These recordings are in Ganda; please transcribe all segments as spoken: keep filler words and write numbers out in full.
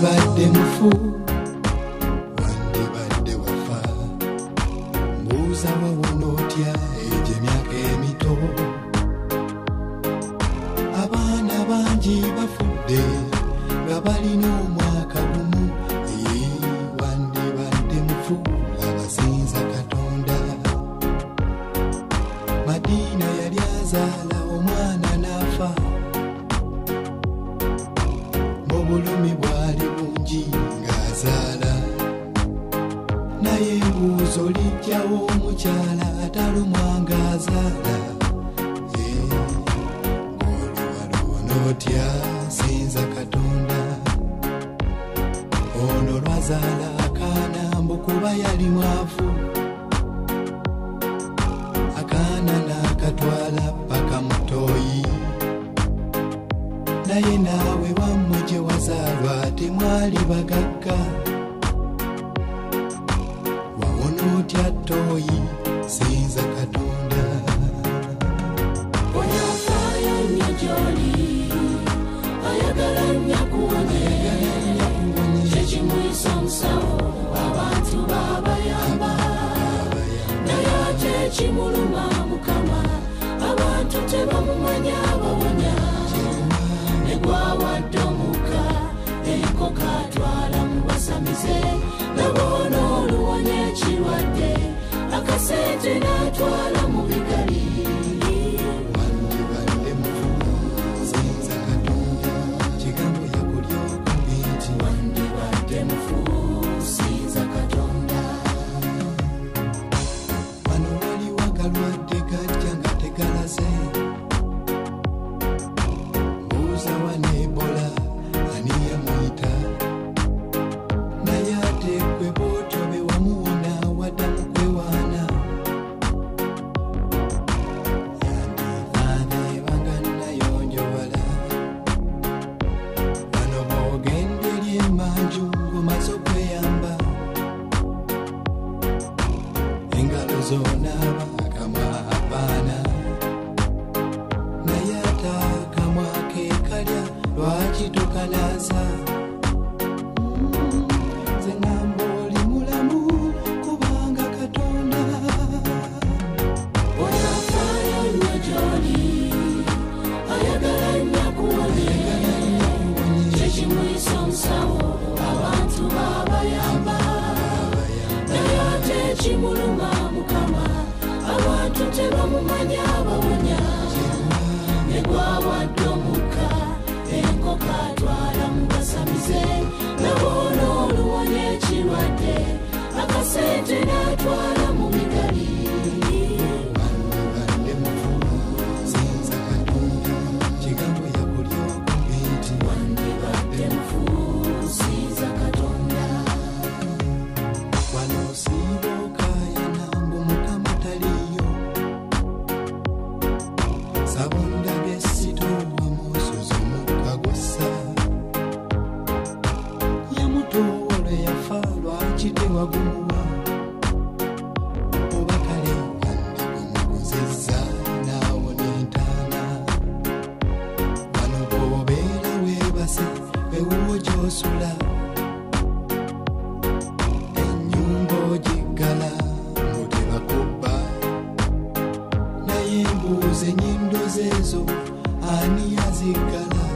wandibadde mufu wandibadde wafa mbuuza wawona otya egyo emyaka emito abaana bangi bafudde nga balina omwaka gumu wandibadde mufu abasinza Katonda Madiina yali azaala omwana n'afa obulumi bwali bungi ng'azaala naye embuuzo lijjawo omukyala atalumwa ng'azaala ng'oluwala onootya sinza Katonda ono lwazaala akaana mbu kuba yali mwavu akaana n'akatwala paka mutoyi naye naawe wammwe gye wazaalwa temwali bagagga wawona otya ttooyi sinza Katonda Onafaayo nnyo gy'oli ayagala nnyo kuwonye kyekimuyisa omusawo abantu baabayamba naye ate ekimuluma Mukama abantu tebamumanya abawonya negwawadde omuka enkoko atwala mu basamize naboona oluwonya ekirwadde akasente n'atwala mu bigali wandibadde mufu sinza Katonda kigambo yakulyoko nti wandibadde mufu sinza Katonda wano waliwo agalwadde gajja nga tegalaze mbuuza wana Ebola ani yamuyita naye ate gwe bw'otobe wamuwona waddamu kwewaana yandifaana ebanga nnayonjowala wano bw'ogenda eri emmanju ng'omaze okweyamba engalo z'onaaba akamwa apaana naye ate akamwa ke kalya lwaki tokalaaza nze ngamba oli mulamu kubanga Katonda Onafaayo nnyo gy'oli ayagala nnyo kuwonye kyekimuyisa omusawo abantu baabayamba naye ate ekimuluma Mukama abantu tebamumanya abawonya negwawadde omuka enkoko atwala mu basamize naboona oluwonya ekirwadde akasente n'atwala mu bigali wandibadde mufu sinza Katonda kigambo yakulyoko nti wandibadde mufu sinza Katonda wano osiiba okaayana mbu Mukama taliyo sabundaga essitoowa musuza omukka gussa yamutoola yafa lwaki tewagumuwa oba kale wandibumuguzizza naawona entaana wano bw'obeera weebase ewuwo gy'osula ennyumba ogiggala mu tebakubba naye embuuza ennyindo zeezo ani yaziggala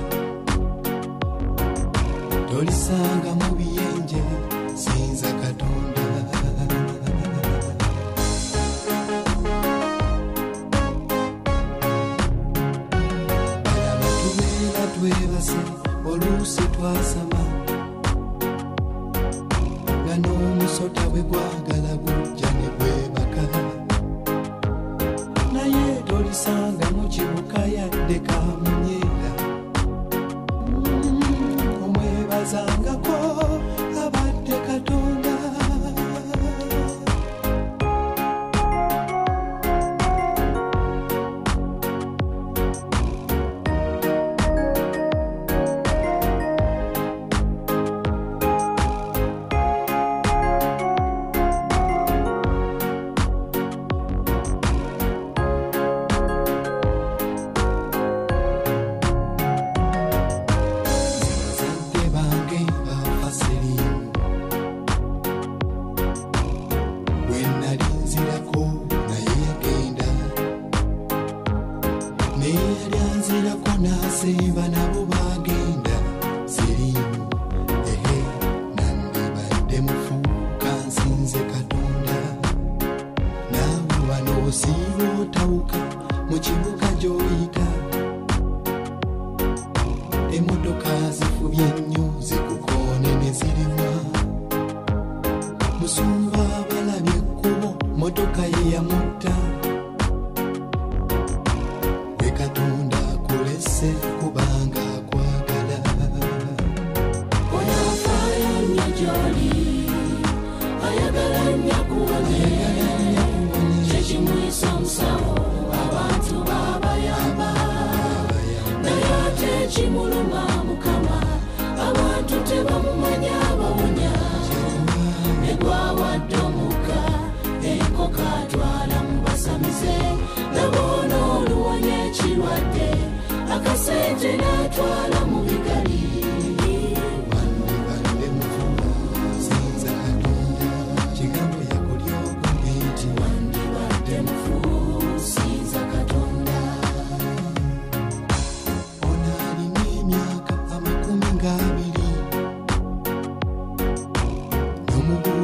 tolisanga mu biyenje sinza Katonda balaba tubeera twebase oluusi twasama nga n'omusota bwe gwagala gujja ne gwebaka naye tolisanga mu kibuga yadde kamunyeera omwebazangako abadde Katonda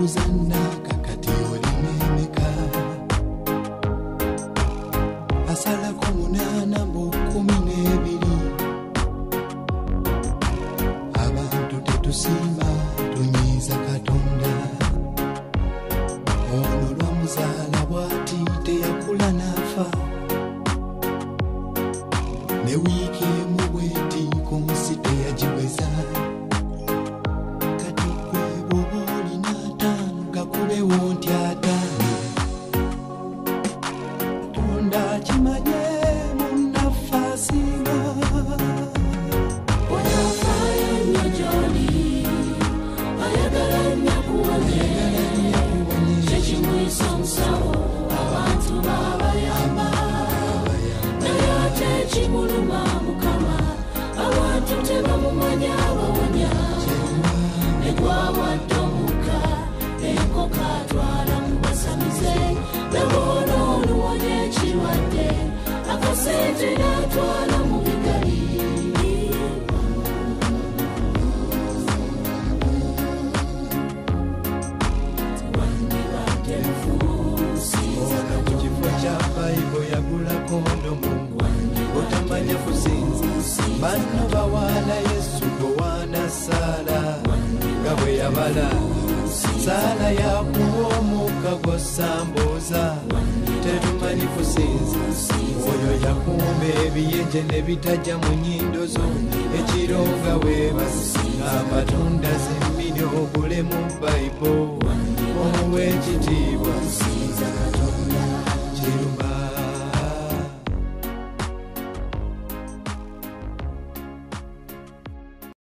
mbuuza nakakati olinemeka asalako munaana mbu kumi n'ebiri abantu tetusiima tunyiiza Katonda ono lwamuzaala bw'ati teyakula n'afa ne wiiki emu bw'eti ku nsi teyagiweza kati gwe bw'oba olina ataano gakubewo nti ataano Katonda akimanye munnaffe asinga Wanafaayo nnyo gy'oli ayagala nnyo akuwonye kye kimuyisa omusawo abantu baabayamba naye ate ekimuluma Mukama abantu tebamumanya abawonya ne gwawadde omukka enkoko atwala mu basamize naboona oluwonya ekirwadde akasente n'atwala mu bigali wandibadde mufuusiza ku kifo kya Bayibo yagula kondomu otamanya kusinza banno bawaana Yesu gowaana Saala nga bwe yabala Saala yakuwa omukka gw'ossambuuza tetumanyi kusinza oyo yakuuma ebiyenje ne bitajja mu nnyindo zo ekiro nga weebase amatunda zemmini ogule mu Bayibo omuwe ekitiibwa